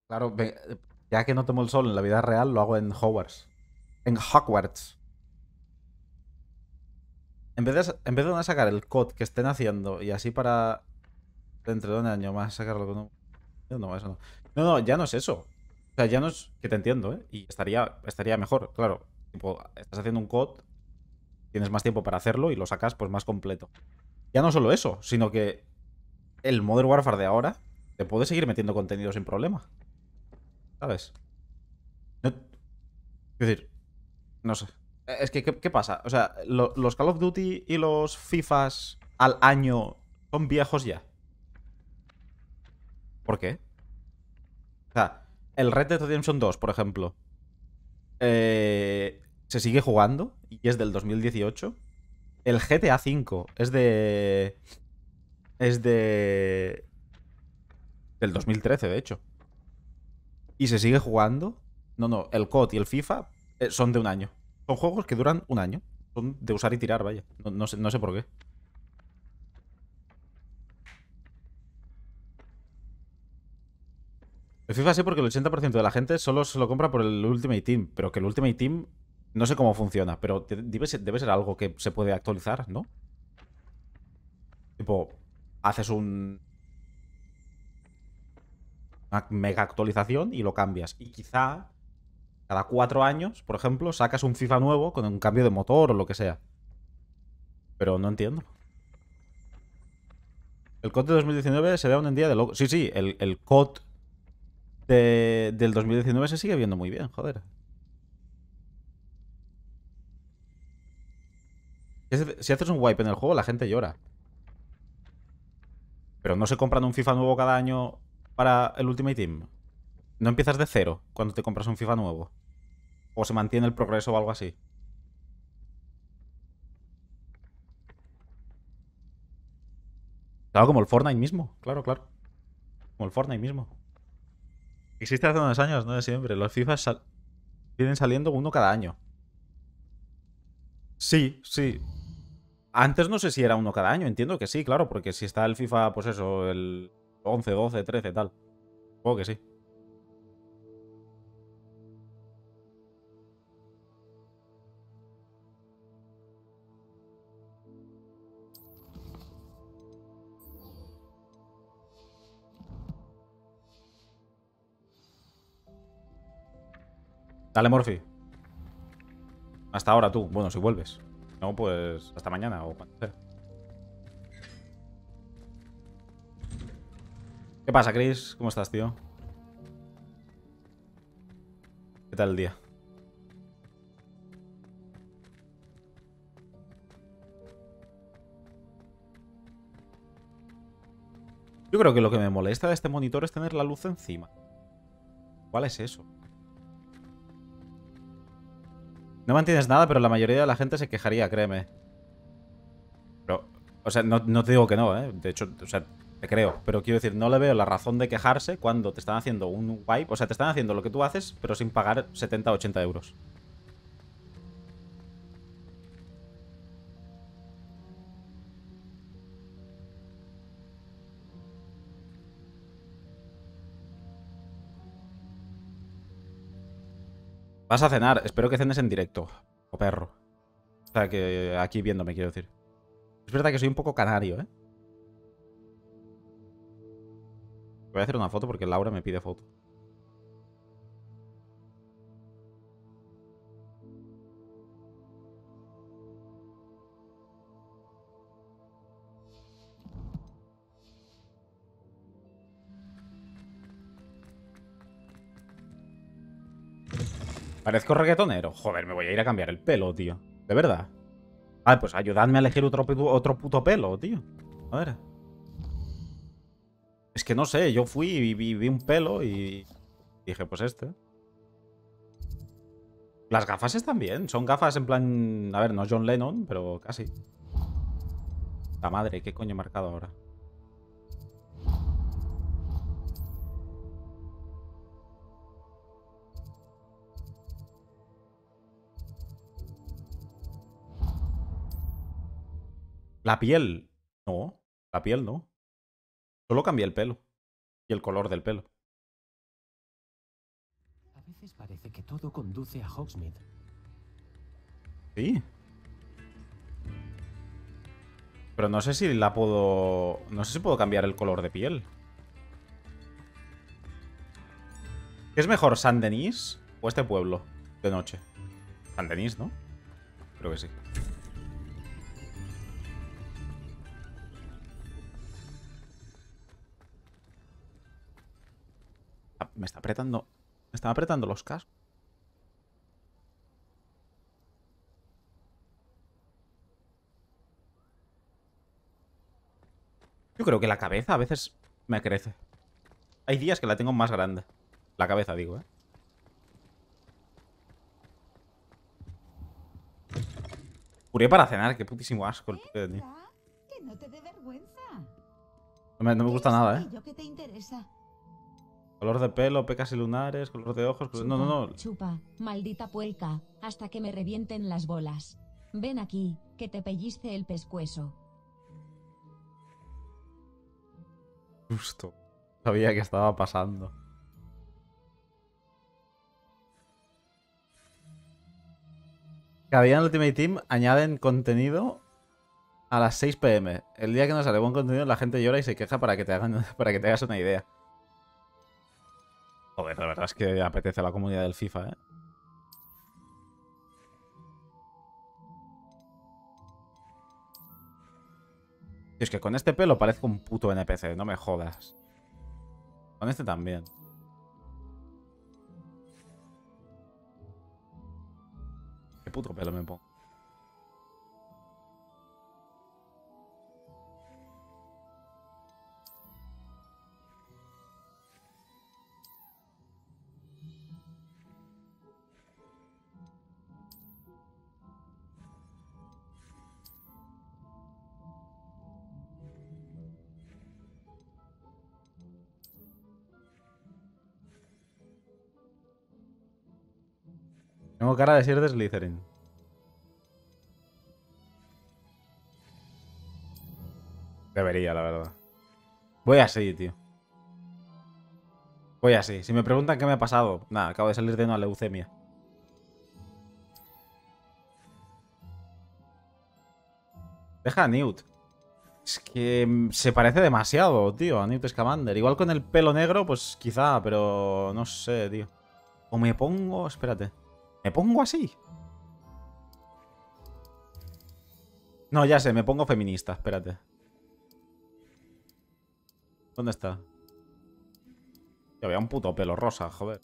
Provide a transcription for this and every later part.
Claro, ya que no tomo el sol en la vida real, lo hago en Hogwarts. En Hogwarts. En vez de no sacar el COD que estén haciendo y así para dentro de un año más sacarlo con un... No, eso no. No, no, ya no es eso. O sea, ya no es que te entiendo, ¿eh? Y estaría mejor, claro. Tipo, estás haciendo un COD, tienes más tiempo para hacerlo y lo sacas pues más completo. Ya no solo eso, sino que el Modern Warfare de ahora te puede seguir metiendo contenido sin problema, ¿sabes? No, es decir, no sé. Es que, ¿qué pasa? O sea, los Call of Duty y los FIFAs al año son viejos ya. ¿Por qué? O sea, el Red Dead Redemption 2, por ejemplo, se sigue jugando y es del 2018. El GTA V es de... Es de... Del 2013, de hecho. Y se sigue jugando. No, no, el COD y el FIFA son de un año. Son juegos que duran un año. Son de usar y tirar, vaya. No sé por qué. El FIFA sí porque el 80% de la gente solo se lo compra por el Ultimate Team. Pero que el Ultimate Team no sé cómo funciona. Pero debe ser algo que se puede actualizar, ¿no? Tipo, haces una mega actualización y lo cambias. Y quizá cada 4 años, por ejemplo, sacas un FIFA nuevo con un cambio de motor o lo que sea. Pero no entiendo. El COD de 2019 se ve aún en día de loco. Sí, sí, el COD del 2019 se sigue viendo muy bien, joder. Si haces un wipe en el juego, la gente llora. Pero no se compran un FIFA nuevo cada año para el Ultimate Team. No empiezas de cero cuando te compras un FIFA nuevo. O se mantiene el progreso o algo así. Claro, como el Fortnite mismo. Claro, claro. Como el Fortnite mismo. Existe hace unos años, no de siempre. Los FIFAs vienen saliendo uno cada año. Sí, sí. Antes no sé si era uno cada año. Entiendo que sí, claro. Porque si está el FIFA, pues eso, el 11, 12, 13, tal. Supongo que sí. Dale, Morphy. Hasta ahora tú. Bueno, si vuelves. No, pues hasta mañana o cuando sea. ¿Qué pasa, Chris? ¿Cómo estás, tío? ¿Qué tal el día? Yo creo que lo que me molesta de este monitor es tener la luz encima. ¿Cuál es eso? No mantienes nada, pero la mayoría de la gente se quejaría, créeme. Pero, o sea, no te digo que no, ¿eh? De hecho, o sea, te creo. Pero quiero decir, no le veo la razón de quejarse cuando te están haciendo un wipe. O sea, te están haciendo lo que tú haces, pero sin pagar 70 o 80 euros. Vas a cenar. Espero que cenes en directo. O perro. O sea, que aquí viéndome, quiero decir. Es verdad que soy un poco canario, ¿eh? Voy a hacer una foto porque Laura me pide foto. Parezco reggaetonero. Joder, me voy a ir a cambiar el pelo, tío. De verdad. Ah, pues ayudadme a elegir otro puto pelo, tío. A ver. Es que no sé, yo fui y vi un pelo y dije, pues este. Las gafas están bien. Son gafas en plan... A ver, no John Lennon, pero casi. La madre, ¿qué coño he marcado ahora? La piel. No, la piel no. Solo cambié el pelo. Y el color del pelo. veces parece que todo conduce a Hogsmeade. Sí. Pero no sé si la puedo... No sé si puedo cambiar el color de piel. ¿Qué es mejor, Saint-Denis o este pueblo de noche? Saint-Denis, ¿no? Creo que sí. Me está apretando... Me están apretando los cascos. Yo creo que la cabeza a veces me crece. Hay días que la tengo más grande. La cabeza, digo, ¿eh? Puré para cenar, qué putísimo asco el puré, tío. Entra, que no te dé vergüenza. No me gusta ¿Qué es nada, ¿eh? aquello que te interesa? Color de pelo, pecas y lunares, color de ojos... Chupa, No, no, no. chupa, maldita puerca, hasta que me revienten las bolas. Ven aquí, que te pellizque el pescuezo. Justo. Sabía que estaba pasando. Cada día en Ultimate Team añaden contenido a las 6 p.m. El día que no sale buen contenido, la gente llora y se queja para que te hagan, para que te hagas una idea. Joder, la verdad es que apetece la comunidad del FIFA, ¿eh? Es que con este pelo parezco un puto NPC, no me jodas. Con este también. Qué puto pelo me pongo. Tengo cara de ser de Slytherin. Debería, la verdad. Voy así, tío. Voy así. Si me preguntan qué me ha pasado, nada, acabo de salir de una leucemia. Deja a Newt. Es que se parece demasiado, tío, a Newt Scamander. Igual con el pelo negro, pues quizá, pero no sé, tío. O me pongo... Espérate. ¿Me pongo así? No, ya sé, me pongo feminista, espérate. ¿Dónde está? Yo había un puto pelo rosa, joder.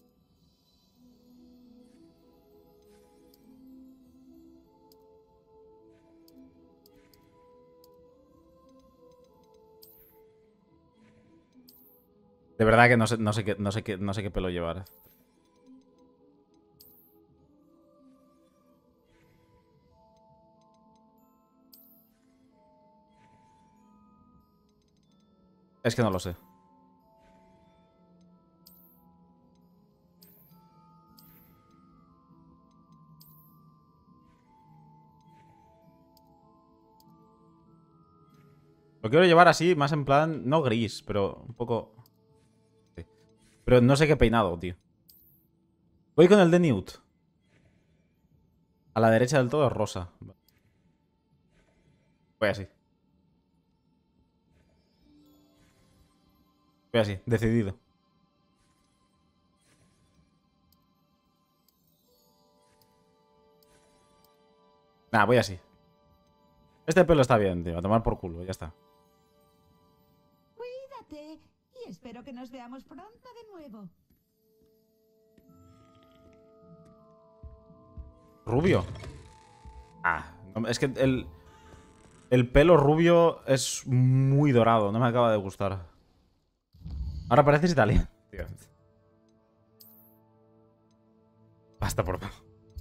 De verdad que no sé qué pelo llevar. Es que no lo sé. Lo quiero llevar así, más en plan, no gris, pero un poco... Sí. Pero no sé qué peinado, tío. Voy con el de Newt. A la derecha del todo es rosa. Voy así. Voy así, decidido. Nah, voy así. Este pelo está bien, tío. A tomar por culo, ya está. Cuídate y espero que nos veamos pronto de nuevo. Rubio. Es que el pelo rubio es muy dorado. No me acaba de gustar. Ahora pareces italiano. Tío. Basta, por favor.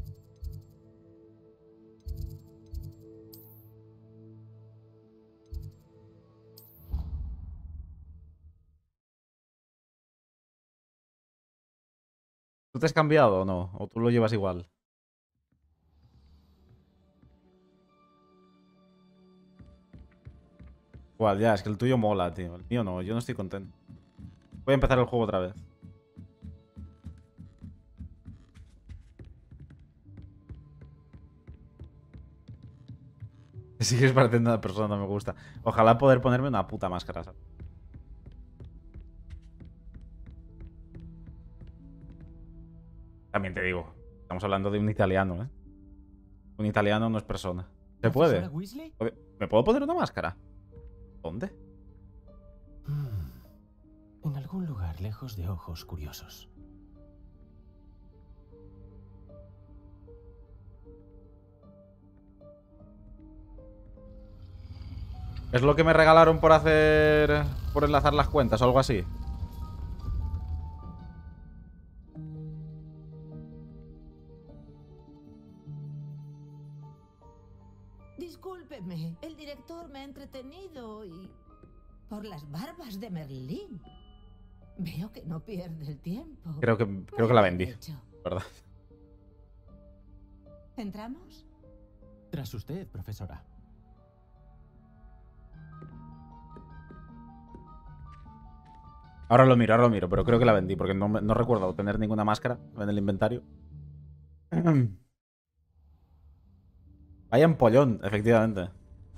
¿Tú te has cambiado o no? ¿O tú lo llevas igual? Igual, ya, es que el tuyo mola, tío. El mío no, yo no estoy contento. Voy a empezar el juego otra vez. Sigues pareciendo una persona, no me gusta. Ojalá poder ponerme una puta máscara, ¿sabes? También te digo, estamos hablando de un italiano, ¿eh? Un italiano no es persona. ¿Se ¿Profesora puede? Weasley? ¿Me puedo poner una máscara? ¿Dónde? En algún lugar lejos de ojos curiosos. ¿Es lo que me regalaron por hacer... por enlazar las cuentas o algo así? Discúlpeme, el director me ha entretenido y... por las barbas de Merlín. Veo que no pierde el tiempo. Creo que Muy la bien vendí, hecho. ¿verdad? ¿Entramos? Tras usted, profesora. Ahora lo miro, pero creo que la vendí porque no recuerdo tener ninguna máscara en el inventario. Vaya empollón, efectivamente.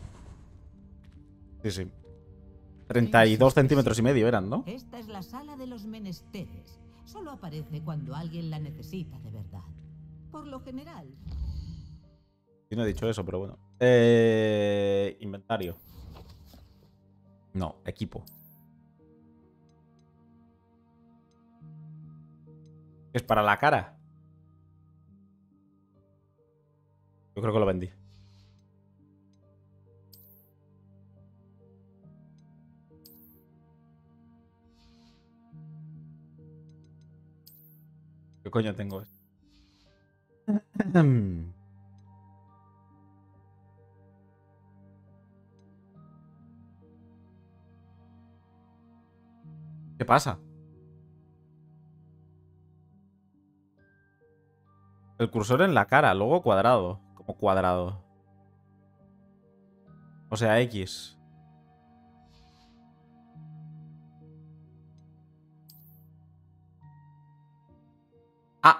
Sí, sí. 32 centímetros y medio eran, ¿no? Esta es la sala de los menesteres. Solo aparece cuando alguien la necesita de verdad. Por lo general. Yo no he dicho eso, pero bueno. Inventario. No, equipo. ¿Es para la cara? Yo creo que lo vendí. ¿Qué coño tengo esto? ¿Qué pasa? El cursor en la cara, luego cuadrado. Como cuadrado. O sea, X. Ah.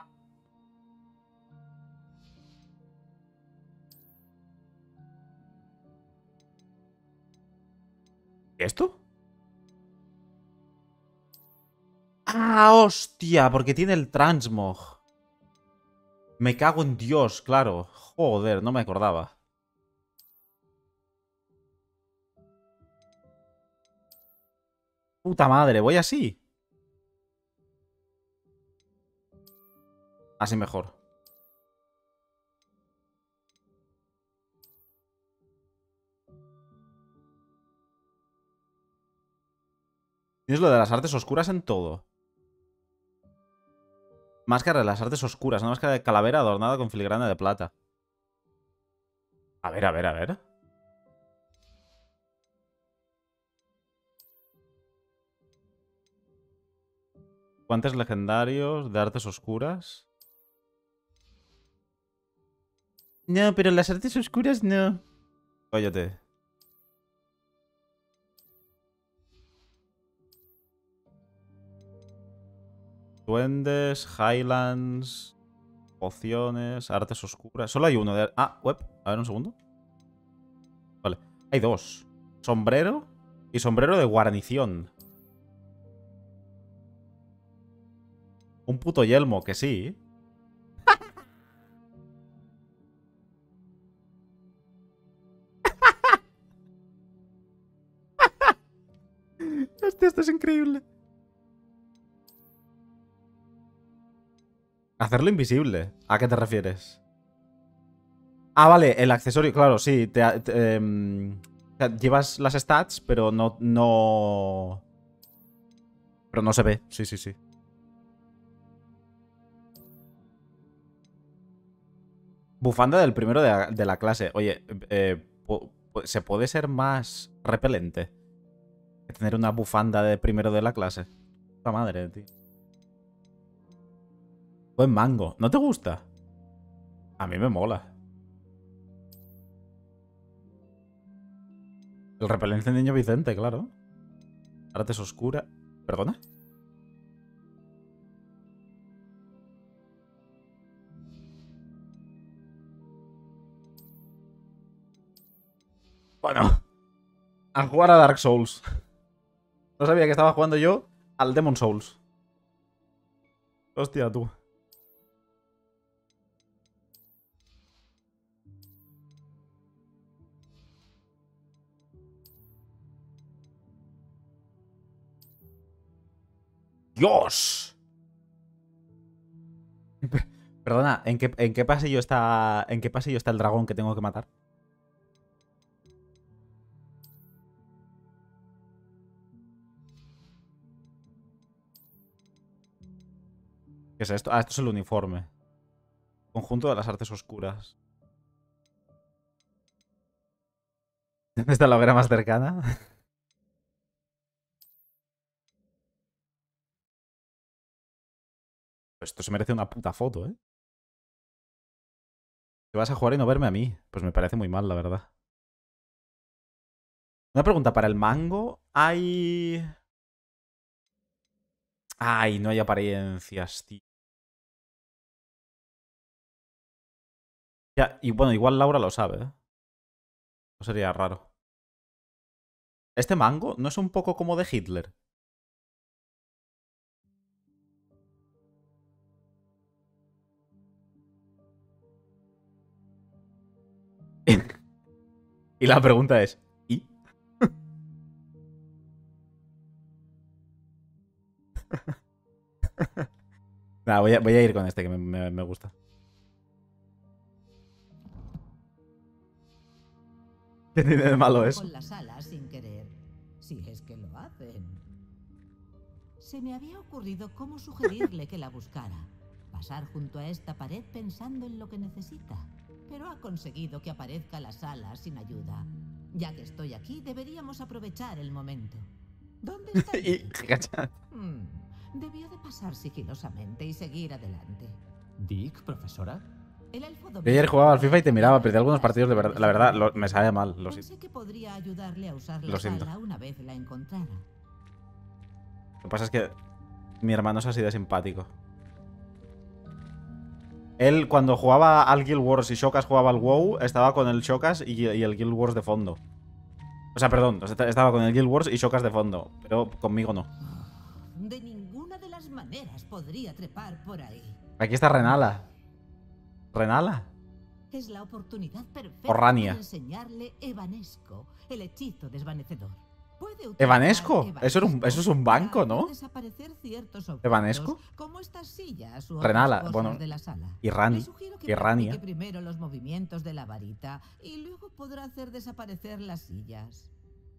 ¿Esto? Ah, hostia, porque tiene el transmog. Me cago en Dios, claro. Joder, no me acordaba. Puta madre, voy así. Así mejor. Tienes lo de las artes oscuras en todo. Máscara de las artes oscuras. Una máscara de calavera adornada con filigrana de plata. A ver, a ver, a ver. Guantes legendarios de artes oscuras. No, pero las artes oscuras no. Óyete. Duendes, Highlands, pociones, artes oscuras. Solo hay uno de... Ah, web. A ver, un segundo. Vale. Hay dos. Sombrero y sombrero de guarnición. Un puto yelmo, que sí. Esto es increíble. Hacerlo invisible. ¿A qué te refieres? Ah, vale, el accesorio, claro, sí. O sea, llevas las stats, pero no. Pero no se ve. Sí, sí, sí. Bufanda del primero de la clase. Oye, ¿se puede ser más repelente que tener una bufanda de primero de la clase? Puta madre, tío. Buen mango. ¿No te gusta? A mí me mola. El repelente de Niño Vicente, claro. Artes oscura. ¿Perdona? Bueno. A jugar a Dark Souls. No sabía que estaba jugando yo al Demon Souls. Hostia, tú. ¡Dios! Perdona, ¿en qué pasillo está el dragón que tengo que matar? ¿Qué es esto? Ah, esto es el uniforme. Conjunto de las artes oscuras. ¿Dónde está la hoguera más cercana? Esto se merece una puta foto, ¿eh? Te vas a jugar y no verme a mí. Pues me parece muy mal, la verdad. Una pregunta, ¿para el mango hay...? Ay, no hay apariencias, tío. Ya, y bueno, igual Laura lo sabe, ¿eh? No sería raro. ¿Este mango no es un poco como de Hitler? Y la pregunta es, ¿y? Nada, voy a ir con este que me gusta. ¿Qué tiene de malo eso? Con las alas sin querer, si es que lo hacen. Se me había ocurrido cómo sugerirle que la buscara. Pasar junto a esta pared pensando en lo que necesita. Pero ha conseguido que aparezca la sala sin ayuda. Ya que estoy aquí, deberíamos aprovechar el momento. ¿Dónde está? Y... Debió de pasar sigilosamente y seguir adelante. ¿Dick, profesora? El elfo Yo ayer jugaba al FIFA y te miraba, perdí algunos partidos de verdad. La verdad, me sabe mal. Lo siento. Pensé que podría ayudarle a usar la Lo siento. sala una vez la encontrara. Lo que pasa es que mi hermano es así de simpático. Él, cuando jugaba al Guild Wars y Shokas jugaba al WoW, estaba con el Shokas y el Guild Wars de fondo. O sea, perdón, estaba con el Guild Wars y Shokas de fondo. Pero conmigo no. De ninguna de las maneras podría trepar por ahí. Aquí está Renala. ¿Renala? Es la oportunidad perfecta O Rania. para enseñarle Evanesco, el hechizo desvanecedor. Puede utilizar ¿Evanesco? Eso es un banco, para ¿no? desaparecer ciertos objetos, ¿Evanesco? como estas sillas o Renala, otras cosas bueno, de la sala. y Rani, Le sugiero que y Rania. practique primero los movimientos de la varita y luego podrá hacer desaparecer las sillas.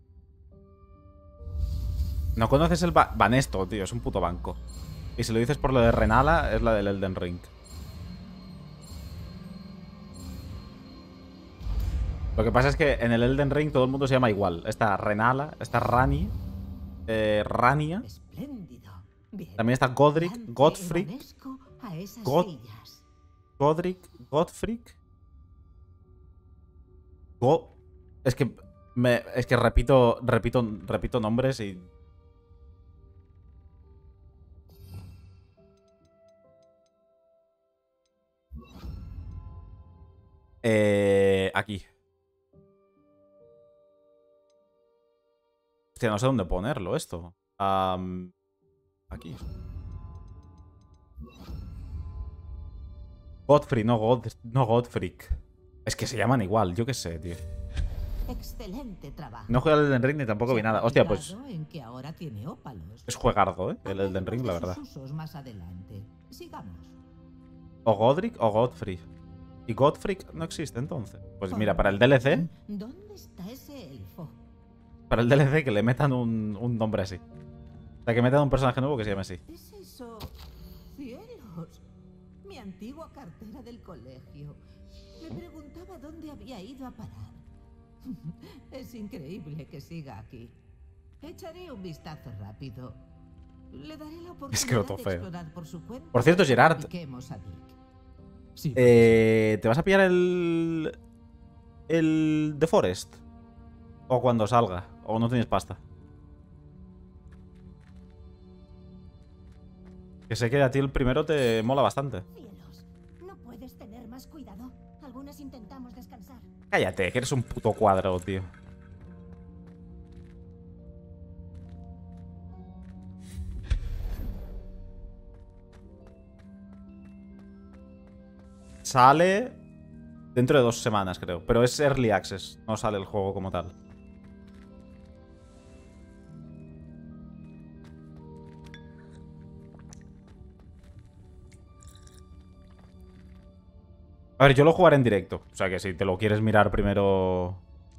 ¿No conoces el Banesto, tío? Es un puto banco. Y si lo dices por lo de Renala, es la del Elden Ring. Lo que pasa es que en el Elden Ring todo el mundo se llama igual. Está Renala, está Rani, Rania. Espléndido. Bien. También está Godric, Lance Godfric, Evanesco a esas God- sillas. Godric, Godfric. Es que repito nombres y... Aquí. Hostia, no sé dónde ponerlo esto. Aquí. Godfrey, no Godfric. Es que se llaman igual, yo qué sé, tío. Excelente trabajo. No juego al Elden Ring ni tampoco vi nada. Hostia, pues En que ahora tiene ópalos. es juegardo, ¿eh? El Elden Ring, la Hablemos de verdad. sus usos más adelante. Sigamos. O Godric o Godfrey. ¿Y Godfric no existe entonces? Pues mira, para el DLC, ¿Dónde está ese elfo? para el DLC que le metan un nombre así. O sea, que metan un personaje nuevo que se llame así. ¿Es eso? ¡Cielos! Mi antigua cartera del colegio. Me preguntaba dónde había ido a parar. Es increíble que siga aquí. Echaré un vistazo rápido. Le daré la oportunidad Escroto de feo. explorar por su cuenta. Por cierto, Gerard, Practiquemos a Dick. Sí. ¿te vas a pillar el The Forest? O cuando salga. O no tienes pasta. Que sé que a ti el primero te mola bastante. Cielos, ¿no puedes tener más cuidado? Algunas intentamos descansar. Cállate, que eres un puto cuadro, tío. sale dentro de 2 semanas, creo. Pero es Early Access, no sale el juego como tal. A ver, yo lo jugaré en directo. O sea que si te lo quieres mirar primero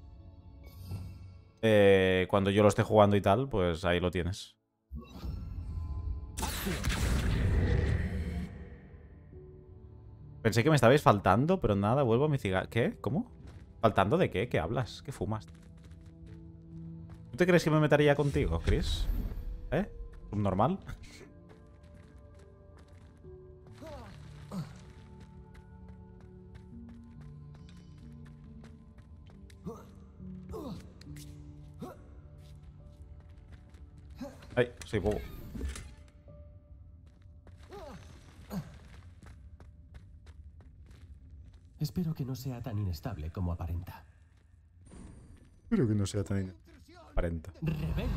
cuando yo lo esté jugando y tal, pues ahí lo tienes. Pensé que me estabais faltando, pero nada, vuelvo a mi cigarro. ¿Qué? ¿Cómo? ¿Faltando de qué? ¿Qué hablas? ¿Qué fumas? ¿Tú te crees que me metería contigo, Chris? ¿Eh? ¿Normal? Ay, soy bobo. Espero que no sea tan inestable como aparenta. Espero que no sea tan aparenta. ¡Rebelio!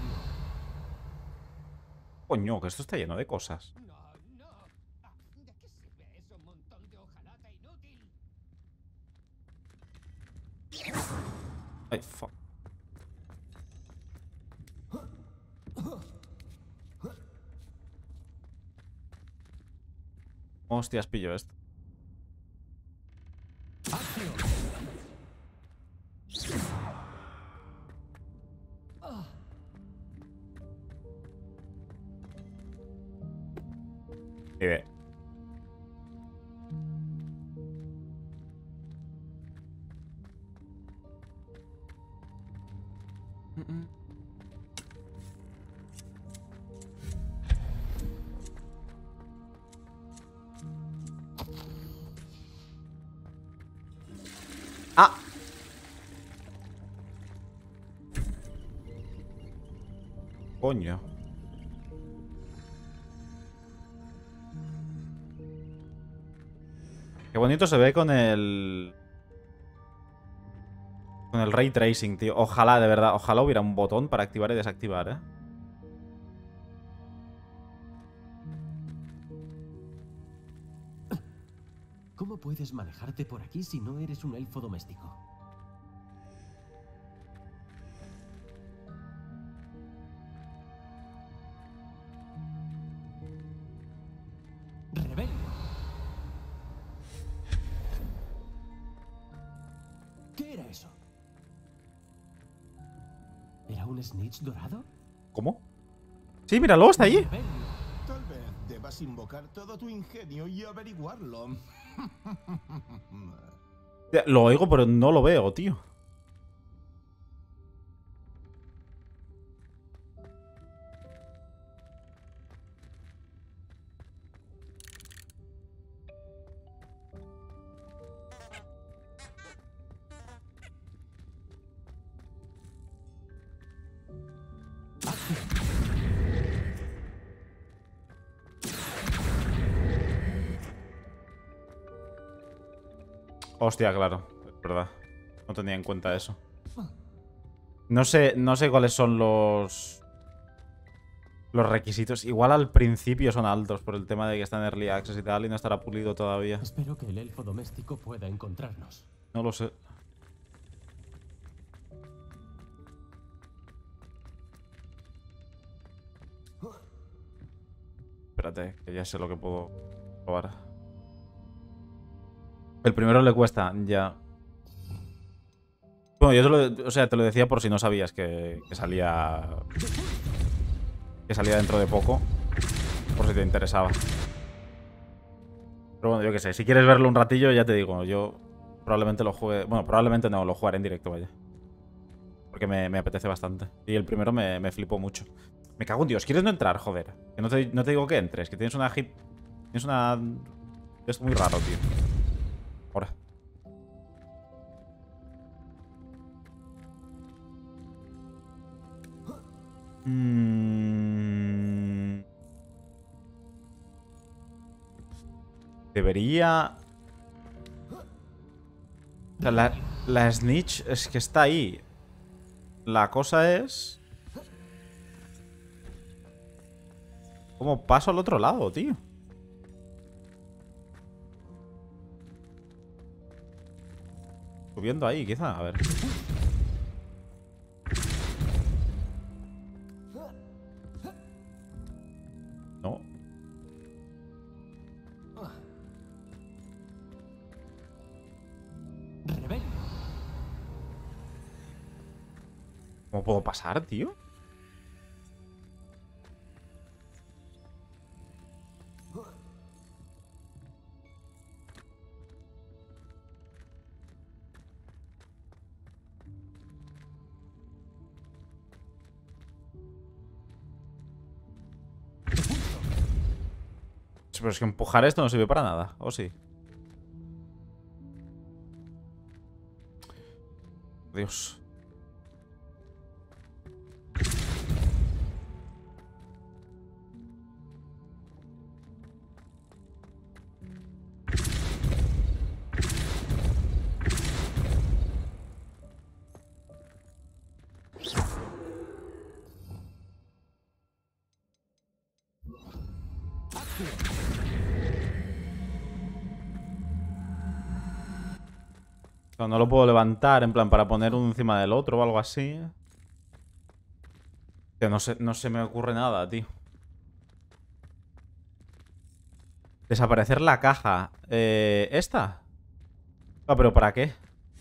Coño, que esto está lleno de cosas. No, no. ¿De qué sirve eso? Un montón de hojalata inútil. Ay, fuck. Hostias, pillo esto. Y ve. ¡Ah! Coño. Qué bonito se ve con el... Con el Ray Tracing, tío. Ojalá, de verdad. Ojalá hubiera un botón para activar y desactivar, ¿eh? ¿Cómo puedes manejarte por aquí si no eres un elfo doméstico? ¡Rebelio! ¿Qué era eso? ¿Era un snitch dorado? ¿Cómo? Sí, míralo, está allí. ¡Rebelio! Tal vez debas invocar todo tu ingenio y averiguarlo. Lo oigo, pero no lo veo, tío. Hostia, claro. Es verdad. No tenía en cuenta eso. No sé cuáles son los requisitos. Igual al principio son altos por el tema de que está en Early Access y tal y no estará pulido todavía. Espero que el elfo doméstico pueda encontrarnos. No lo sé. Espérate, que ya sé lo que puedo probar. El primero le cuesta, ya. Bueno, yo te lo decía por si no sabías que salía... Que salía dentro de poco. Por si te interesaba. Pero bueno, yo qué sé. Si quieres verlo un ratillo, ya te digo. Yo probablemente lo juegue... Bueno, probablemente no, lo jugaré en directo, vaya. Porque me apetece bastante. Y el primero me flipó mucho. Me cago en Dios. ¿Quieres no entrar? Joder. Que no te digo que entres. Que tienes una hit... Tienes una... Es muy raro, tío. Ahora. Debería... O sea, la snitch es que está ahí. La cosa es... ¿Cómo paso al otro lado, tío? Subiendo ahí, quizá. A ver. No. Rebelde. ¿Cómo puedo pasar, tío? Pero es que empujar esto no sirve para nada, ¿o sí? Dios. No lo puedo levantar, en plan, para poner uno encima del otro o algo así. Que no se me ocurre nada, tío. Desaparecer la caja. ¿Esta? Ah, ¿pero para qué?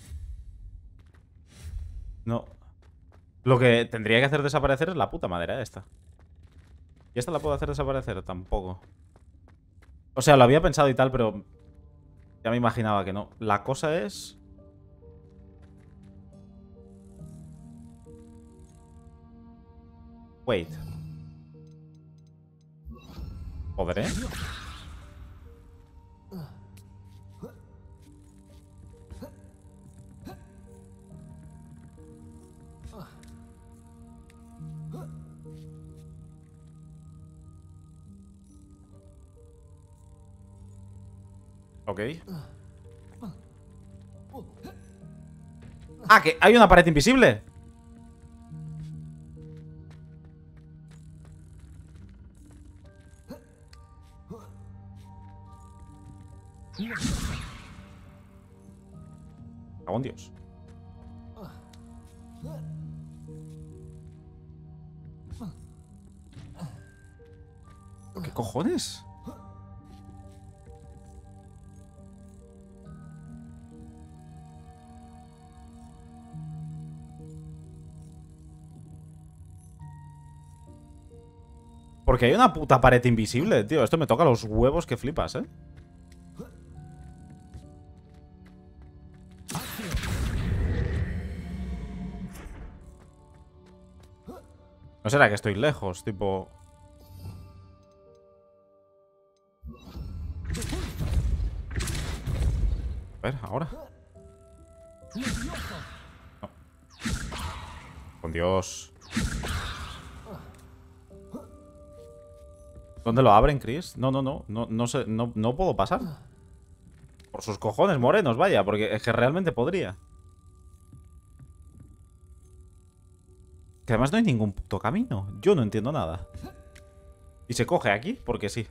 No. Lo que tendría que hacer desaparecer es la puta madera esta. ¿Y esta la puedo hacer desaparecer? Tampoco. O sea, lo había pensado y tal, pero ya me imaginaba que no. La cosa es... Wait. ¿Podré? Ok. Ah, que hay una pared invisible. Cago en Dios. ¿Qué cojones? Porque hay una puta pared invisible, tío. Esto me toca los huevos que flipas, ¿eh? ¿No será que estoy lejos? Tipo... A ver, ahora. No. Con Dios. ¿Dónde lo abren, Chris? No sé, no puedo pasar. Por sus cojones morenos, vaya, porque es que realmente podría. Que además no hay ningún puto camino. Yo no entiendo nada. Y se coge aquí porque sí.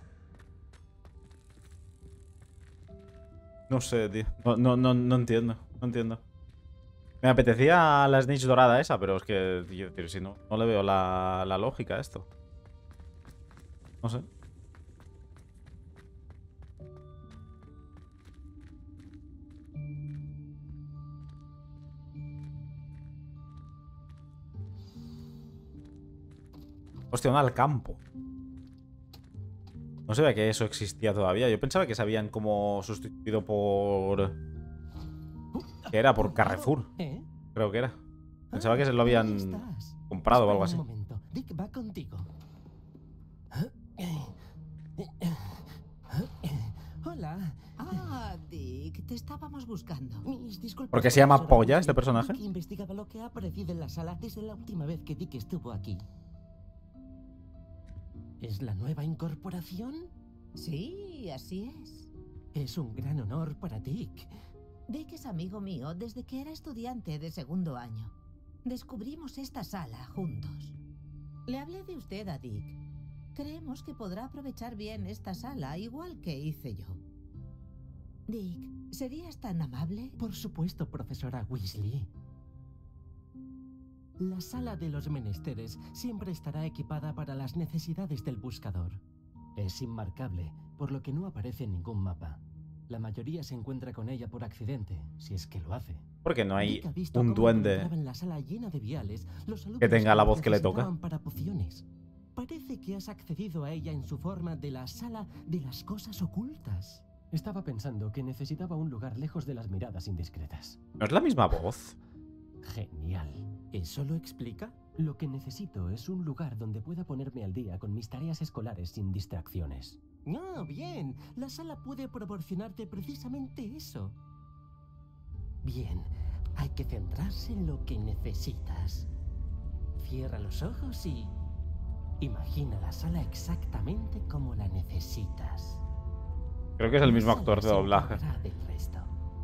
No sé, tío. No entiendo. No entiendo. Me apetecía la snitch dorada esa, pero es que, tío, si no le veo la lógica a esto. No sé. Hostia, un al campo. No sabía que eso existía todavía. Yo pensaba que se habían como sustituido por... ¿Qué era? Por Carrefour. Creo que era. Pensaba que se lo habían comprado o algo así. Un momento. Dick va contigo. Hola. Ah, Dick, te estábamos buscando. Mis disculpas. ¿Por qué se llama profesora. Polla este personaje? Dick investigaba lo que ha aparecido en la sala desde la última vez que Dick estuvo aquí. ¿Es la nueva incorporación? Sí, así es. Es un gran honor para Dick. Dick es amigo mío desde que era estudiante de segundo año. Descubrimos esta sala juntos. Le hablé de usted a Dick. Creemos que podrá aprovechar bien esta sala, igual que hice yo. Dick, ¿serías tan amable? Por supuesto, profesora Weasley. La sala de los menesteres siempre estará equipada para las necesidades del buscador. Es inmarcable, por lo que no aparece en ningún mapa. La mayoría se encuentra con ella por accidente, si es que lo hace. Porque no hay Dick ha visto un cómo duende encontraba en la sala llena de viales los que alumnos tenga la los voz que le toca. necesitaban para pociones. Parece que has accedido a ella en su forma de la sala de las cosas ocultas. Estaba pensando que necesitaba un lugar lejos de las miradas indiscretas. ¿No es la misma voz? Genial. ¿Eso lo explica? Lo que necesito es un lugar donde pueda ponerme al día con mis tareas escolares sin distracciones. Ah, bien. La sala puede proporcionarte precisamente eso. Bien, hay que centrarse en lo que necesitas. Cierra los ojos y imagina la sala exactamente como la necesitas. Creo que es el La mismo sala actor de se doblaje. encargará del resto.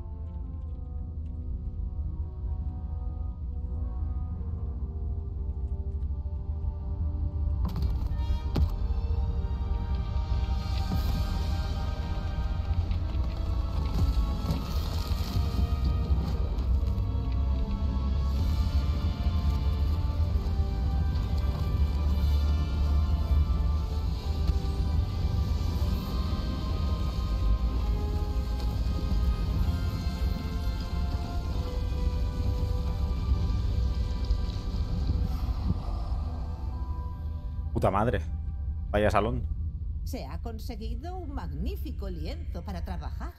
Puta madre. Vaya salón. Se ha conseguido un magnífico lienzo para trabajar.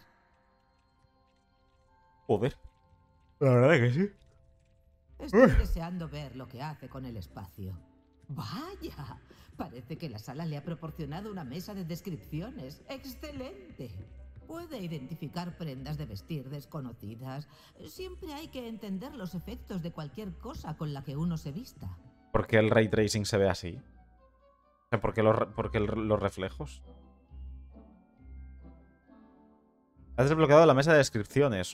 Joder. La verdad es que sí. Estoy deseando ver lo que hace con el espacio. ¡Vaya! Parece que la sala le ha proporcionado una mesa de descripciones. ¡Excelente! Puede identificar prendas de vestir desconocidas. Siempre hay que entender los efectos de cualquier cosa con la que uno se vista. ¿Por qué el ray tracing se ve así? O sea, ¿por qué los reflejos? Has desbloqueado la mesa de descripciones.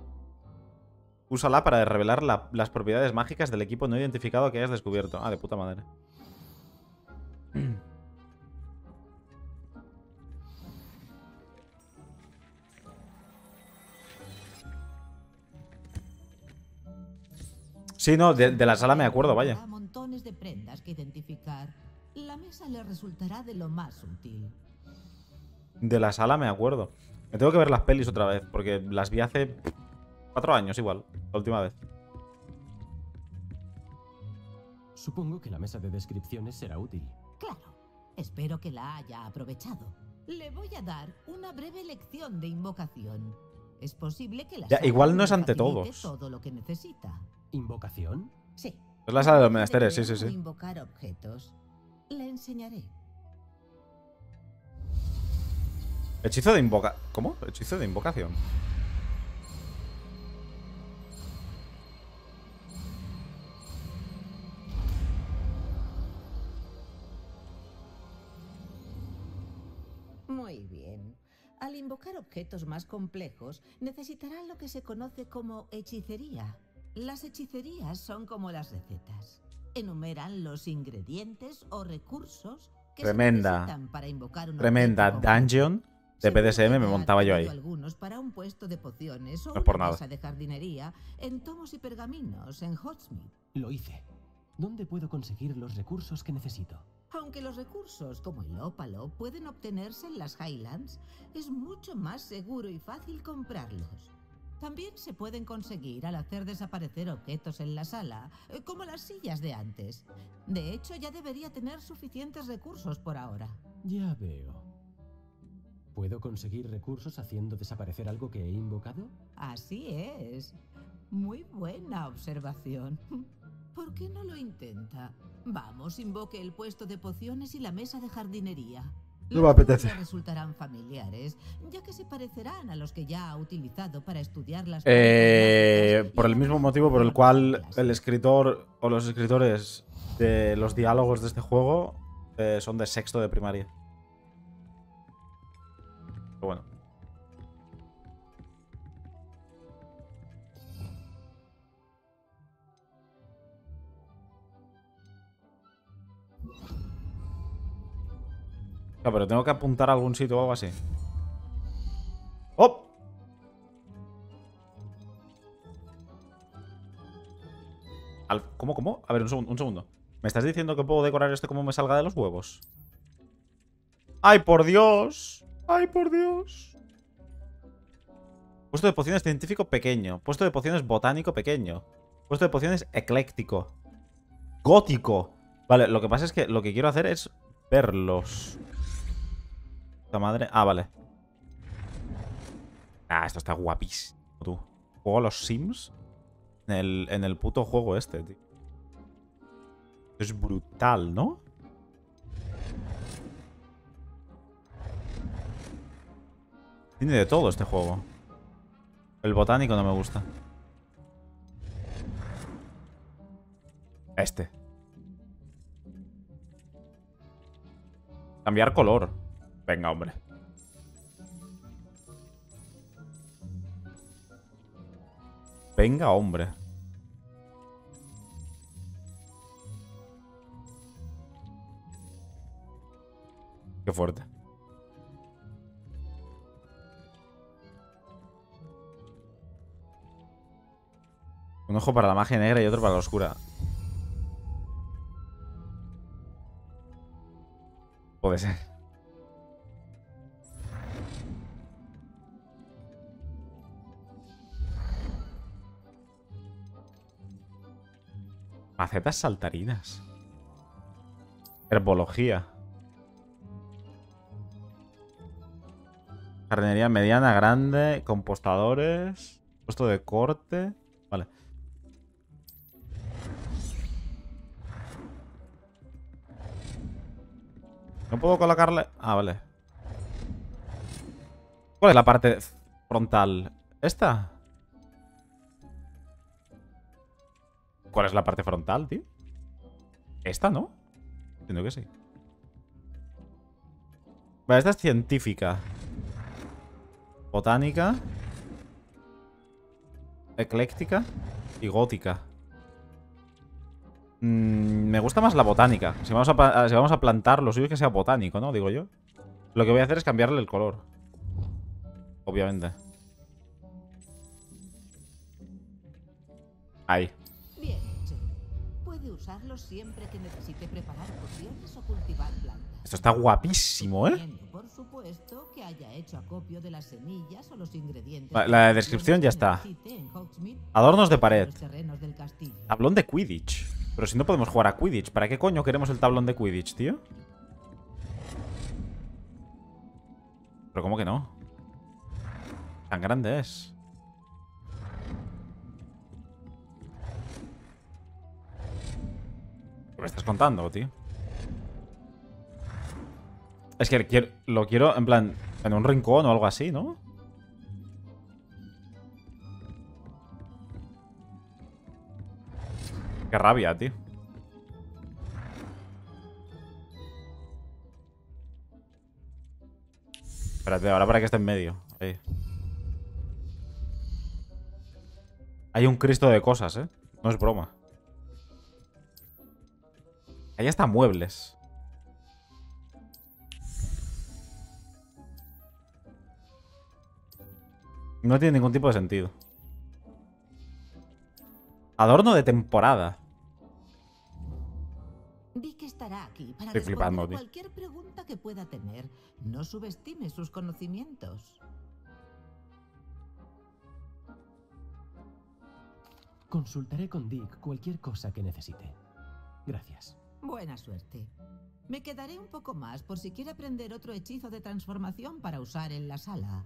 Úsala para revelar las propiedades mágicas del equipo no identificado que hayas descubierto. Ah, de puta madre. Sí, no, de la sala me acuerdo, vaya. Habrá montones de prendas que identificar. La mesa le resultará de lo más útil. De la sala me acuerdo. Me tengo que ver las pelis otra vez, porque las vi hace 4 años igual, la última vez. Supongo que la mesa de descripciones será útil. Claro, espero que la haya aprovechado. Le voy a dar una breve lección de invocación. Es posible que la Ya, sala igual no le es ante facilite todos. todo lo que necesita. ¿Invocación? Sí. Es la sala de los Debe menesteres, sí, crear sí, o sí. invocar objetos. Le enseñaré. Hechizo de ¿Cómo? Hechizo de invocación. Muy bien. Al invocar objetos más complejos, necesitará lo que se conoce como hechicería. Las hechicerías son como las recetas. Enumeran los ingredientes o recursos que Tremenda. se necesitan para invocar un Tremenda objeto concreto. dungeon de Seguro BDSM que me ya ha montaba yo ahí. adquirido algunos para un puesto de pociones o No es por una nada. mesa de jardinería en tomos y pergaminos en Hogsmeade. Lo hice. ¿Dónde puedo conseguir los recursos que necesito? Aunque los recursos como el ópalo pueden obtenerse en las Highlands, es mucho más seguro y fácil comprarlos. También se pueden conseguir al hacer desaparecer objetos en la sala, como las sillas de antes. De hecho, ya debería tener suficientes recursos por ahora. Ya veo. ¿Puedo conseguir recursos haciendo desaparecer algo que he invocado? Así es. Muy buena observación. ¿Por qué no lo intenta? Vamos, invoque el puesto de pociones y la mesa de jardinería. No me Los apetece. dos le resultarán familiares, ya que se parecerán a los que ya ha utilizado para estudiar las Por el y mismo las motivo por el pociones cual de clase. el escritor o los escritores de los diálogos de este juego son de sexto de primaria. Pero bueno. No, pero tengo que apuntar a algún sitio o algo así. ¡Oh! ¿Cómo, cómo? A ver, un segundo. ¿Me estás diciendo que puedo decorar esto como me salga de los huevos? ¡Ay, por Dios! ¡Ay, por Dios! Puesto de pociones científico pequeño. Puesto de pociones botánico pequeño. Puesto de pociones ecléctico. Gótico. Vale, lo que pasa es que lo que quiero hacer es verlos. Esta madre. Ah, vale. Ah, esto está guapísimo, tú. Juego a los Sims en el puto juego este, tío. Es brutal, ¿no? Tiene de todo este juego. El botánico no me gusta. Este. Cambiar color. Venga, hombre. Venga, hombre. Qué fuerte. Un ojo para la magia negra y otro para la oscura. Puede ser. Macetas saltarinas. Herbología. Jardinería mediana, grande. Compostadores. Puesto de corte. Vale. No puedo colocarle... Ah, vale. ¿Cuál es la parte frontal? ¿Esta? ¿Cuál es la parte frontal, tío? ¿Esta, no? Entiendo que sí. Vale, esta es científica. Botánica. Ecléctica. Y gótica. Me gusta más la botánica. Si vamos a plantar, lo suyo es que sea botánico, ¿no? Digo yo. Lo que voy a hacer es cambiarle el color. Obviamente. Ahí. Bien hecho. Puede usarlo siempre que necesite preparar pociones o cultivar plantas. Esto está guapísimo, ¿eh? Suponiendo, por supuesto, que haya hecho acopio de las semillas o los ingredientes. Vale, la descripción ya está. En Hogsmeade, Adornos de pared. los terrenos del castillo. Tablón de Quidditch. Pero si no podemos jugar a Quidditch, ¿para qué coño queremos el tablón de Quidditch, tío? Pero ¿cómo que no? Tan grande es. ¿Qué me estás contando, tío? Es que lo quiero en plan en un rincón o algo así, ¿no? Qué rabia, tío. Espérate, ahora para que esté en medio. Ahí. Hay un Cristo de cosas, ¿eh? No es broma. Ahí hasta muebles. No tiene ningún tipo de sentido. Adorno de temporada. Di que estará aquí para Estoy flipando, responder tío. cualquier pregunta que pueda tener. No subestime sus conocimientos. Consultaré con Dick cualquier cosa que necesite. Gracias. Buena suerte. Me quedaré un poco más por si quiere aprender otro hechizo de transformación para usar en la sala.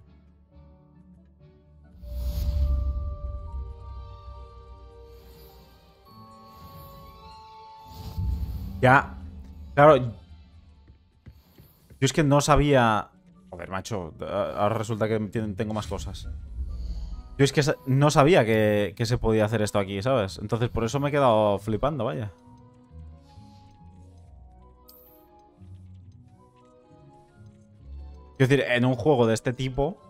Ya. Claro. Yo es que no sabía... Joder, macho. Ahora resulta que tengo más cosas. Yo es que no sabía que se podía hacer esto aquí, ¿sabes? Entonces por eso me he quedado flipando, vaya. Quiero decir, en un juego de este tipo...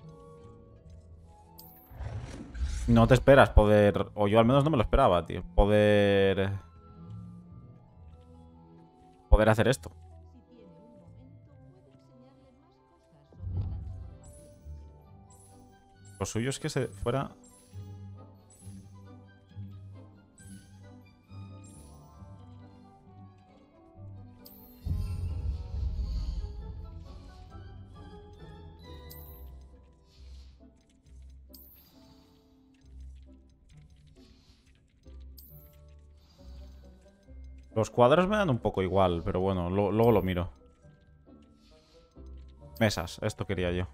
No te esperas poder... O yo al menos no me lo esperaba, tío. Poder hacer esto. Lo suyo es que se fuera... Los cuadros me dan un poco igual, pero bueno, luego lo miro. Mesas, esto quería yo.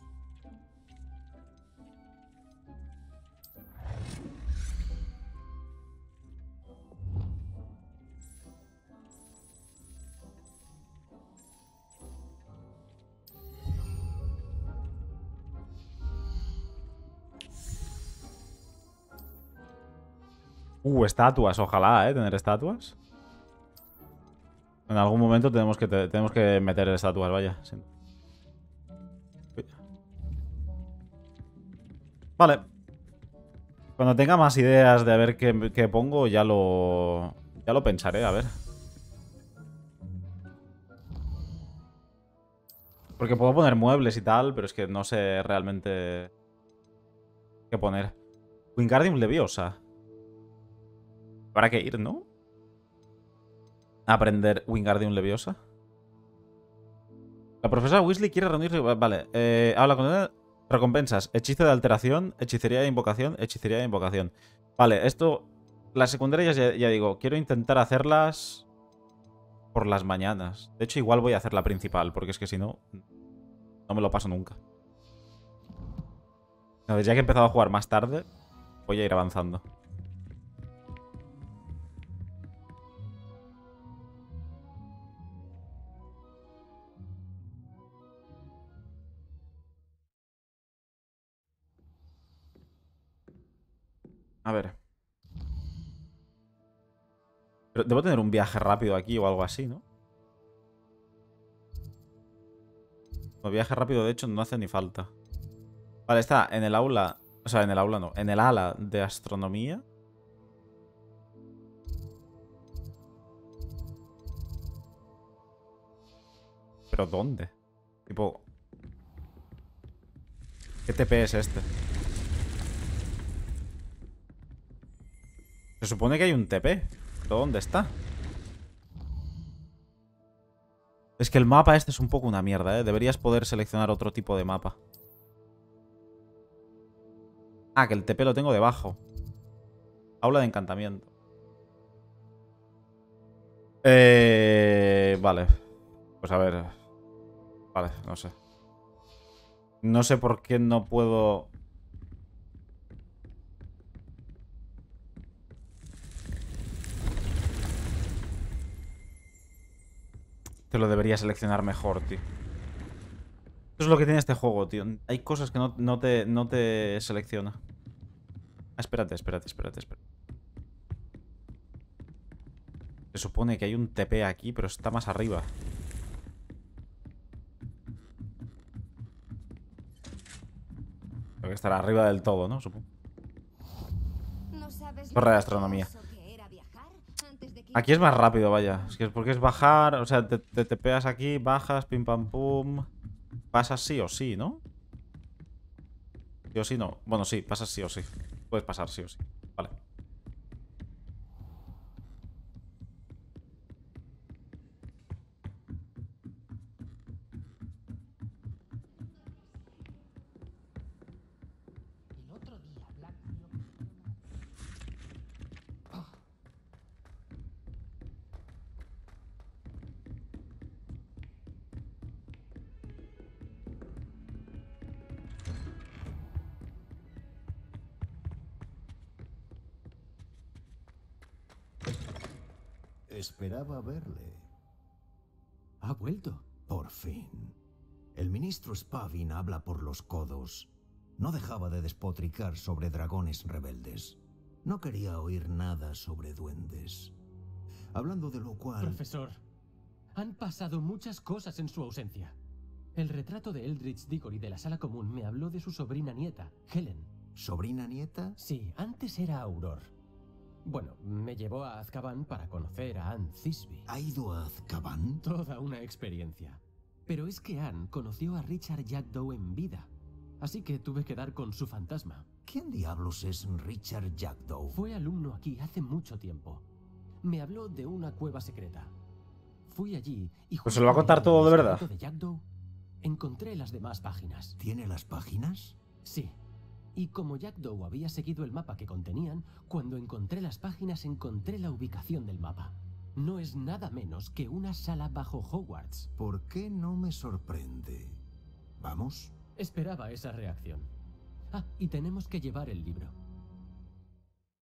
Estatuas, ojalá, tener estatuas. En algún momento tenemos que meter estatuas, vaya. Sí. Vale. Cuando tenga más ideas de a ver qué pongo, ya lo pensaré, a ver. Porque puedo poner muebles y tal, pero es que no sé realmente qué poner. Wingardium Leviosa. Habrá que ir, ¿no? A aprender Wingardium Leviosa. La profesora Weasley quiere reunirse... Vale, habla con él. Recompensas. Hechizo de alteración, hechicería de invocación, hechicería de invocación. Vale, esto... Las secundarias ya digo, quiero intentar hacerlas por las mañanas. De hecho, igual voy a hacer la principal, porque es que si no, no me lo paso nunca. Ya que he empezado a jugar más tarde, voy a ir avanzando. A ver. Pero debo tener un viaje rápido aquí o algo así, ¿no? El viaje rápido, de hecho, no hace ni falta. Vale, está en el aula... O sea, en el aula no. En el ala de astronomía. ¿Pero dónde? Tipo... ¿Qué TP es este? Se supone que hay un TP. ¿Pero dónde está? Es que el mapa este es un poco una mierda, ¿eh? Deberías poder seleccionar otro tipo de mapa. Ah, que el TP lo tengo debajo. Aula de encantamiento. Vale. Pues a ver. Vale, no sé. No sé por qué no puedo... Te lo debería seleccionar mejor, tío. Eso es lo que tiene este juego, tío. Hay cosas que no te selecciona. Ah, espérate. Se supone que hay un TP aquí, pero está más arriba. Creo que estará arriba del todo, ¿no? Supongo. Torre de astronomía. Aquí es más rápido, vaya. Es que porque es bajar, o sea, te tepeas aquí, bajas, pim pam pum. Pasas sí o sí, ¿no? Sí o sí no. Bueno, sí, pasas sí o sí. Puedes pasar sí o sí. Vale. El otro día, Black vio... Esperaba verle. Ha vuelto. Por fin. El ministro Spavin habla por los codos. No dejaba de despotricar sobre dragones rebeldes. No quería oír nada sobre duendes. Hablando de lo cual... Profesor, han pasado muchas cosas en su ausencia. El retrato de Eldritch Diggory de la sala común me habló de su sobrina nieta, Helen. ¿Sobrina nieta? Sí, antes era Auror. Bueno, me llevó a Azkaban para conocer a Anne Thisbe. ¿Ha ido a Azkaban? Toda una experiencia. Pero es que Anne conoció a Richard Jackdaw en vida. Así que tuve que dar con su fantasma. ¿Quién diablos es Richard Jackdaw? Fue alumno aquí hace mucho tiempo. Me habló de una cueva secreta. Fui allí y... Pues se lo va a contar todo de verdad. De Jackdaw, encontré las demás páginas. ¿Tiene las páginas? Sí. Y como Jackdaw había seguido el mapa que contenían, cuando encontré las páginas encontré la ubicación del mapa. no es nada menos que una sala bajo Hogwarts. ¿Por qué no me sorprende? ¿Vamos? Esperaba esa reacción. Ah, y tenemos que llevar el libro.